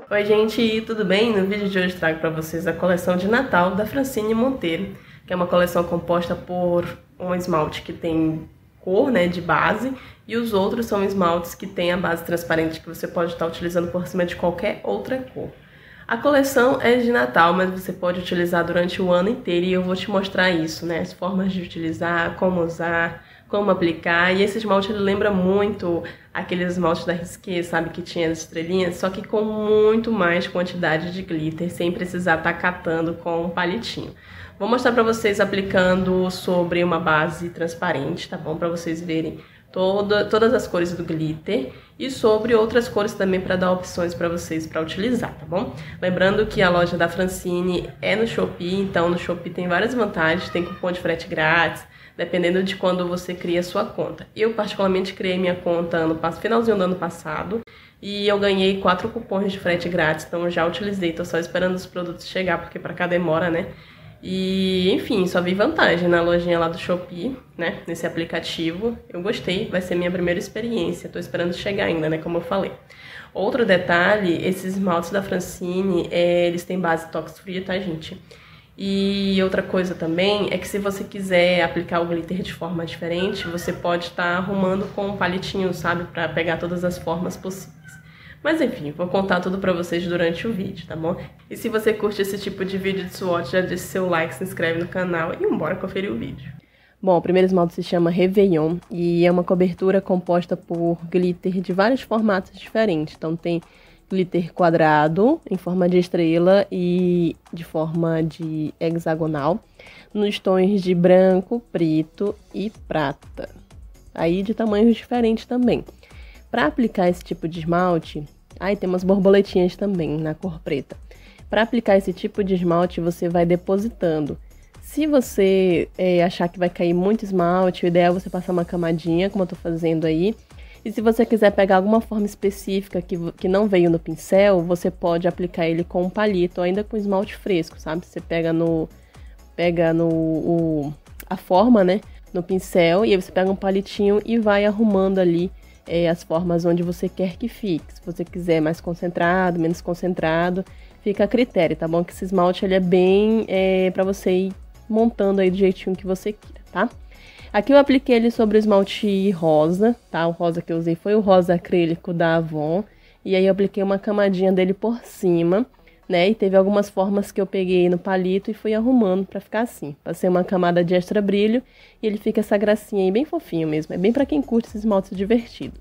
Oi gente, tudo bem? No vídeo de hoje trago para vocês a coleção de Natal da Francine Monteiro, que é uma coleção composta por um esmalte que tem cor, né, de base, e os outros são esmaltes que tem a base transparente que você pode estar utilizando por cima de qualquer outra cor. A coleção é de Natal, mas você pode utilizar durante o ano inteiro e eu vou te mostrar isso, né, as formas de utilizar, como aplicar, e esse esmalte ele lembra muito aqueles esmaltes da Risqué, sabe, que tinha as estrelinhas, só que com muito mais quantidade de glitter, sem precisar estar catando com um palitinho. Vou mostrar pra vocês aplicando sobre uma base transparente, tá bom? Pra vocês verem todas as cores do glitter e sobre outras cores também para dar opções para vocês para utilizar, tá bom? Lembrando que a loja da Francine é no Shopee, então no Shopee tem várias vantagens, tem cupom de frete grátis, dependendo de quando você cria a sua conta. Eu particularmente criei minha conta finalzinho do ano passado e eu ganhei 4 cupons de frete grátis, então eu já utilizei, tô só esperando os produtos chegar, porque pra cá demora, né? E, enfim, só vi vantagem na lojinha lá do Shopee, né, nesse aplicativo. Eu gostei, vai ser minha primeira experiência, tô esperando chegar ainda, né, como eu falei. Outro detalhe, esses esmaltes da Francine, eles têm base tox free, tá, gente? E outra coisa também é que se você quiser aplicar o glitter de forma diferente, você pode estar arrumando com um palitinho, sabe, pra pegar todas as formas possíveis. Mas enfim, vou contar tudo pra vocês durante o vídeo, tá bom? E se você curte esse tipo de vídeo de swatch, já deixa seu like, se inscreve no canal e bora conferir o vídeo. Bom, o primeiro esmalte se chama Réveillon e é uma cobertura composta por glitter de vários formatos diferentes. Então tem glitter quadrado, em forma de estrela e de forma de hexagonal, nos tons de branco, preto e prata. Aí de tamanhos diferentes também. Para aplicar esse tipo de esmalte, tem umas borboletinhas também na cor preta. Para aplicar esse tipo de esmalte, você vai depositando. Se você achar que vai cair muito esmalte, o ideal é você passar uma camadinha, como eu tô fazendo aí. E se você quiser pegar alguma forma específica que não veio no pincel, você pode aplicar ele com um palito, ainda com esmalte fresco, sabe? Você pega a forma, né, no pincel, e aí você pega um palitinho e vai arrumando ali as formas onde você quer que fique. Se você quiser mais concentrado, menos concentrado, fica a critério, tá bom? Que esse esmalte ele é bem pra você ir montando aí do jeitinho que você queira, tá? Aqui eu apliquei ele sobre o esmalte rosa, tá? O rosa que eu usei foi o rosa acrílico da Avon. E aí eu apliquei uma camadinha dele por cima, né? E teve algumas formas que eu peguei no palito e fui arrumando pra ficar assim. Passei uma camada de extra brilho e ele fica essa gracinha aí, bem fofinho mesmo. É bem pra quem curte esses esmaltes divertidos.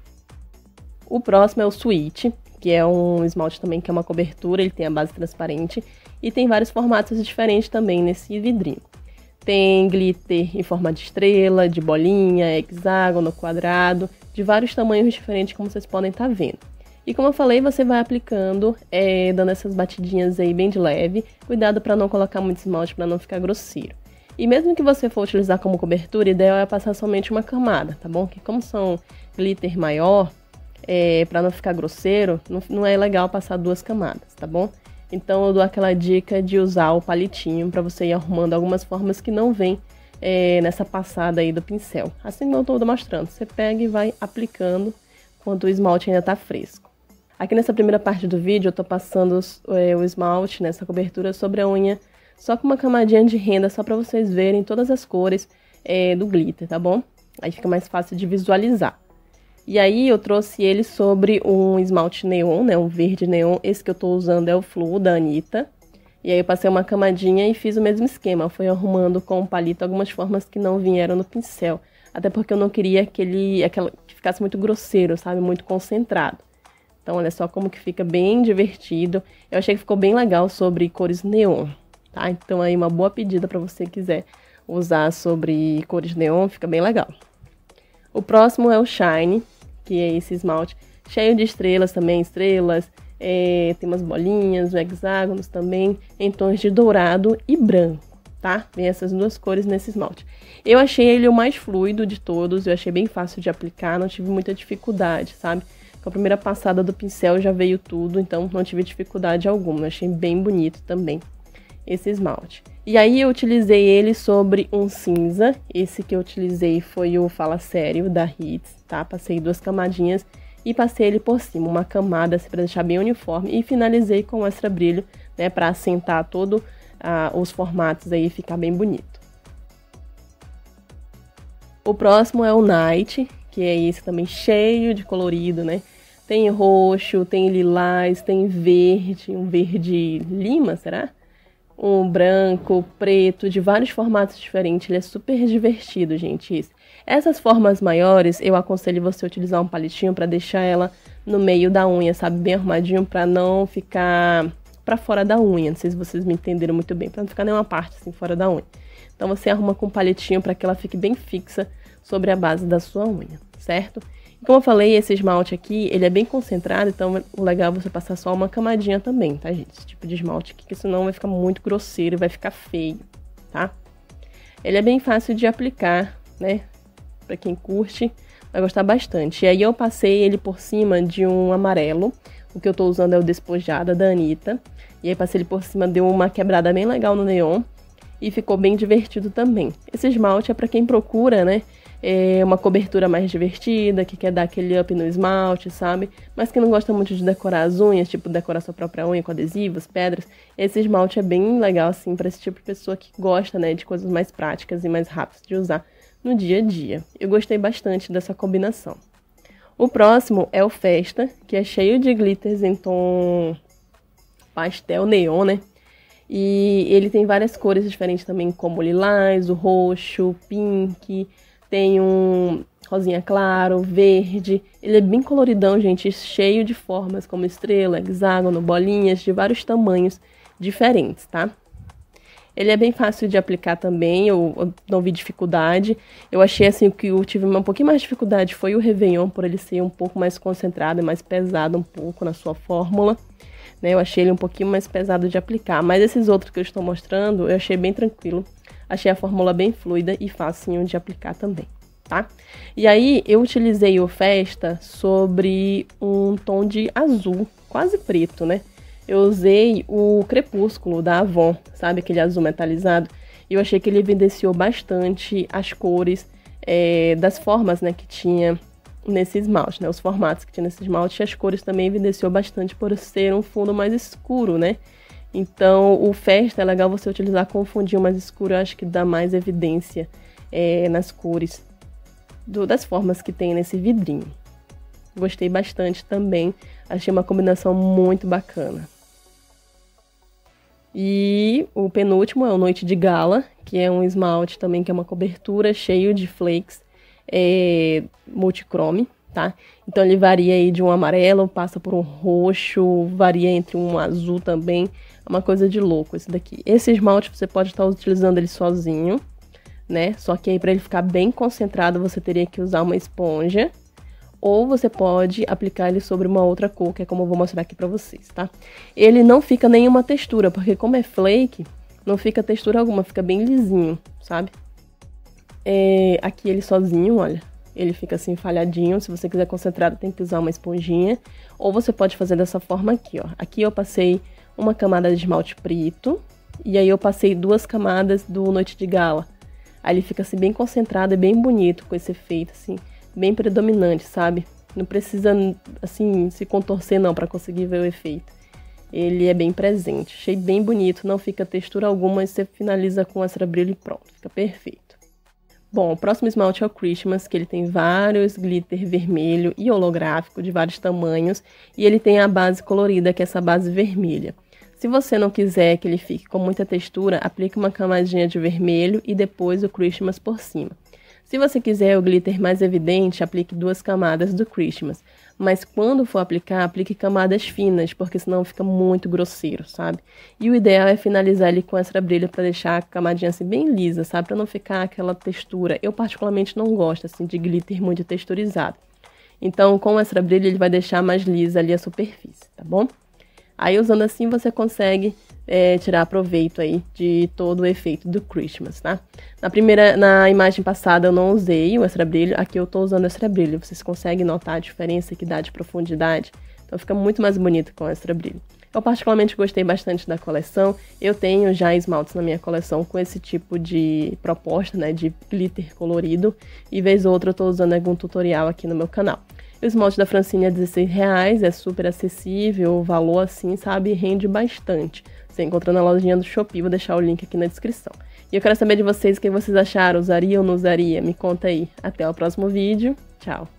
O próximo é o Sweet, que é um esmalte também que é uma cobertura, ele tem a base transparente e tem vários formatos diferentes também nesse vidrinho. Tem glitter em forma de estrela, de bolinha, hexágono, quadrado, de vários tamanhos diferentes, como vocês podem estar vendo. E como eu falei, você vai aplicando, dando essas batidinhas aí bem de leve. Cuidado para não colocar muito esmalte, para não ficar grosseiro. E mesmo que você for utilizar como cobertura, o ideal é passar somente uma camada, tá bom? Que como são glitter maior, para não ficar grosseiro, não é legal passar 2 camadas, tá bom? Então eu dou aquela dica de usar o palitinho para você ir arrumando algumas formas que não vem nessa passada aí do pincel. Assim como eu estou mostrando, você pega e vai aplicando enquanto o esmalte ainda está fresco. Aqui nessa primeira parte do vídeo eu tô passando o esmalte nessa cobertura sobre a unha, só com uma camadinha de renda, só pra vocês verem todas as cores do glitter, tá bom? Aí fica mais fácil de visualizar. E aí eu trouxe ele sobre um esmalte neon, né, um verde neon. Esse que eu tô usando é o Flu da Anitta. E aí eu passei uma camadinha e fiz o mesmo esquema, eu fui arrumando com o palito algumas formas que não vieram no pincel. Até porque eu não queria que ficasse muito grosseiro, sabe, muito concentrado. Então, olha só como que fica bem divertido. Eu achei que ficou bem legal sobre cores neon, tá? Então, aí uma boa pedida para você quiser usar sobre cores neon, fica bem legal. O próximo é o Shine, que é esse esmalte cheio de estrelas também, tem umas bolinhas, hexágonos também, em tons de dourado e branco, tá? Vem essas duas cores nesse esmalte. Eu achei ele o mais fluido de todos, eu achei bem fácil de aplicar, não tive muita dificuldade, sabe? Com a primeira passada do pincel já veio tudo, então não tive dificuldade alguma. Eu achei bem bonito também esse esmalte. E aí eu utilizei ele sobre um cinza. Esse que eu utilizei foi o Fala Sério da Hits, tá? Passei 2 camadinhas e passei ele por cima, uma camada assim, para deixar bem uniforme, e finalizei com o extra brilho, né, para assentar todo os formatos aí e ficar bem bonito. O próximo é o Night, que é esse também cheio de colorido, né? Tem roxo, tem lilás, tem verde, um verde lima, será? Um branco, preto, de vários formatos diferentes. Ele é super divertido, gente, isso. Essas formas maiores, eu aconselho você utilizar um palitinho para deixar ela no meio da unha, sabe? Bem arrumadinho, para não ficar para fora da unha. Não sei se vocês me entenderam muito bem, para não ficar nenhuma parte assim fora da unha. Então você arruma com um palitinho para que ela fique bem fixa sobre a base da sua unha, certo? E como eu falei, esse esmalte aqui, ele é bem concentrado, então o legal é você passar só uma camadinha também, tá, gente? Esse tipo de esmalte aqui, que senão vai ficar muito grosseiro e vai ficar feio, tá? Ele é bem fácil de aplicar, né? Pra quem curte, vai gostar bastante. E aí eu passei ele por cima de um amarelo. O que eu tô usando é o Despojada da Anitta. E aí passei ele por cima, deu uma quebrada bem legal no neon. E ficou bem divertido também. Esse esmalte é pra quem procura, né? Uma cobertura mais divertida, que quer dar aquele up no esmalte, sabe? Mas que não gosta muito de decorar as unhas, tipo decorar sua própria unha com adesivos, pedras. Esse esmalte é bem legal, assim, pra esse tipo de pessoa que gosta, né? De coisas mais práticas e mais rápidas de usar no dia a dia. Eu gostei bastante dessa combinação. O próximo é o Festa, que é cheio de glitters em tom pastel neon, né? E ele tem várias cores diferentes também, como o lilás, o roxo, o pink, tem um rosinha claro, verde. Ele é bem coloridão, gente, cheio de formas como estrela, hexágono, bolinhas de vários tamanhos diferentes, tá? Ele é bem fácil de aplicar também, eu não vi dificuldade. Eu achei assim que eu tive um pouquinho mais de dificuldade foi o Réveillon, por ele ser um pouco mais concentrado e mais pesado um pouco na sua fórmula. Né? Eu achei ele um pouquinho mais pesado de aplicar, mas esses outros que eu estou mostrando eu achei bem tranquilo. Achei a fórmula bem fluida e facinho de aplicar também, tá? E aí eu utilizei o Festa sobre um tom de azul, quase preto, né? Eu usei o Crepúsculo da Avon, sabe? Aquele azul metalizado. E eu achei que ele evidenciou bastante as cores das formas, né, que tinha nesse esmalte, né? Os formatos que tinha nesse esmalte e as cores também evidenciou bastante por ser um fundo mais escuro, né? Então, o Festa é legal você utilizar com um fundinho mais escuro. Eu acho que dá mais evidência nas cores das formas que tem nesse vidrinho. Gostei bastante também. Achei uma combinação muito bacana. E o penúltimo é o Noite de Gala, que é um esmalte também que é uma cobertura cheio de flakes multichrome, tá? Então ele varia aí de um amarelo, passa por um roxo, varia entre um azul também. É uma coisa de louco esse daqui. Esse esmalte você pode estar utilizando ele sozinho, né? Só que aí para ele ficar bem concentrado você teria que usar uma esponja. Ou você pode aplicar ele sobre uma outra cor, que é como eu vou mostrar aqui pra vocês, tá? Ele não fica nenhuma textura, porque como é flake, não fica textura alguma, fica bem lisinho, sabe? Aqui ele sozinho, olha, ele fica assim falhadinho. Se você quiser concentrado, tem que usar uma esponjinha. Ou você pode fazer dessa forma aqui, ó. Aqui eu passei uma camada de esmalte preto, e aí eu passei 2 camadas do Noite de Gala. Aí ele fica assim bem concentrado e bem bonito com esse efeito, assim, bem predominante, sabe? Não precisa, assim, se contorcer não para conseguir ver o efeito. Ele é bem presente. Achei bem bonito, não fica textura alguma e você finaliza com extra brilho e pronto. Fica perfeito. Bom, o próximo esmalte é o Christmas, que ele tem vários glitter vermelho e holográfico de vários tamanhos. E ele tem a base colorida, que é essa base vermelha. Se você não quiser que ele fique com muita textura, aplique uma camadinha de vermelho e depois o Christmas por cima. Se você quiser o glitter mais evidente, aplique 2 camadas do Christmas. Mas quando for aplicar, aplique camadas finas, porque senão fica muito grosseiro, sabe? E o ideal é finalizar ele com extra brilho para deixar a camadinha assim bem lisa, sabe? Para não ficar aquela textura. Eu particularmente não gosto assim de glitter muito texturizado. Então com o extra brilho ele vai deixar mais lisa ali a superfície, tá bom? Aí usando assim você consegue tirar proveito aí de todo o efeito do Christmas, tá? Na imagem passada eu não usei o extra brilho, aqui eu tô usando o extra brilho. Vocês conseguem notar a diferença que dá de profundidade? Então fica muito mais bonito com o extra brilho. Eu particularmente gostei bastante da coleção. Eu tenho já esmaltes na minha coleção com esse tipo de proposta, né, de glitter colorido. E vez ou outra eu tô usando algum tutorial aqui no meu canal. E o esmalte da Francine é R$16, é super acessível, o valor assim, sabe, rende bastante. Você encontra na lojinha do Shopee, vou deixar o link aqui na descrição. E eu quero saber de vocês o que vocês acharam, usaria ou não usaria? Me conta aí. Até o próximo vídeo. Tchau!